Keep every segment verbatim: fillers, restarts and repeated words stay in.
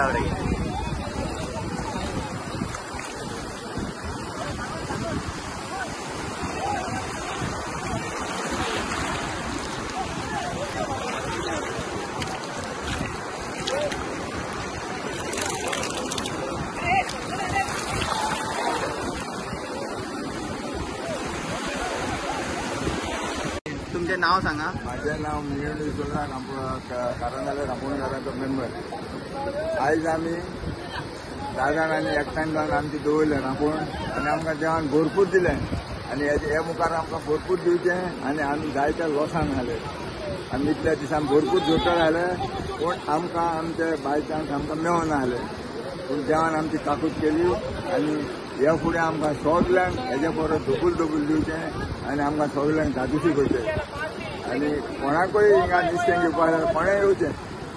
आवडेल. तुमचे नाव सांगा. माझे नाव मिळून विसरला कारंजाला रांपोणकारांचा मेंबर. आयज आम्ही धा जाणांनी एकठांय जावन आमची दवरले रांपोण आनी आमकां जेवण भरपूर दिलें आनी हे मुखार आमकां भरपूर दिवचें आनी आमी जायत्या लॉसान घाले आमी इतल्या दिसान भरपूर जोतर घाले पूण आमकां आमचे बाय चान्स आमकां मेळना जालें. पूण जेवण आमची ताकूद केली आनी ह्या फुडें आमकां सगल्यांक हेजे परस डबल डबल दिवचें आनी आमकां सगल्यांक धादोशी करचें आनी कोणाकूय हिंगा नुस्तें घेवपाक जाय कोणें येवचें.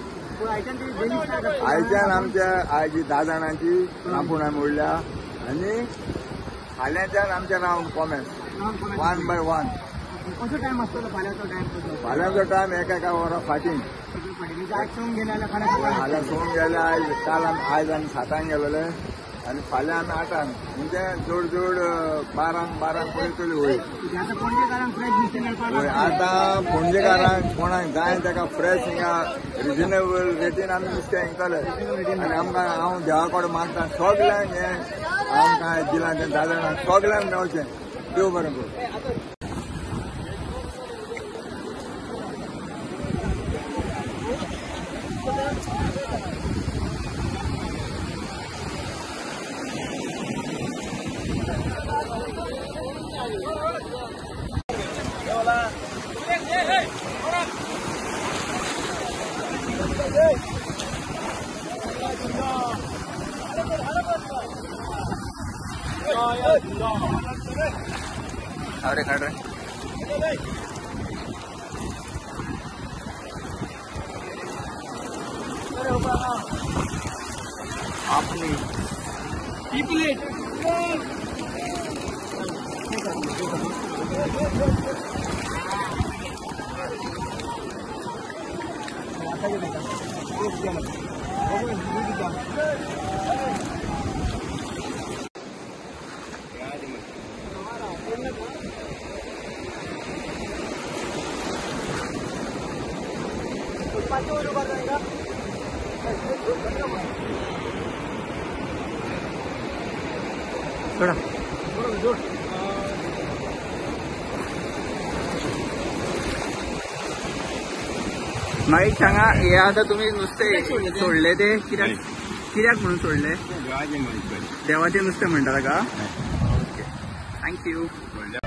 आयच्यान आमच्या आयजी धा जाणांची रांपोण आमी उरल्या आनी फाल्यांच्यान आमचें नांव कॉमेन्स वन बाय वन. कसो टायम आसतलो फाल्यांचो टायम? फाल्यांचो टायम एका एका वरा फाटीं आज सोंग गेले फाल्यां सोंग गेले. आयज काल आमी आयज आमी सातांक गेलोले आनी फाल्यां आमी आठांक म्हणजे जोड जोड बारांक बारांक पळयतली वयर. आतां पणजेकारांक कोणाक जाय ताका फ्रेश हिंगा रिजनेबल रेटीन आमी नुस्तें विकतले आनी आमकां हांव देवा कडेन मागता सगल्यांक हें आमकां दिलां तें धा जाणांक सगल्यांक मेळचें. देव बरें करूं. अरे खड़ रहे आपने प्लेट थोड़ा मागीर सांगा हे आता तुम्ही नुस्तें सोडले ते कित्याक कित्याक म्हणून सोडले? देवाचें नुस्तें म्हणटा ताका. Okay thank you.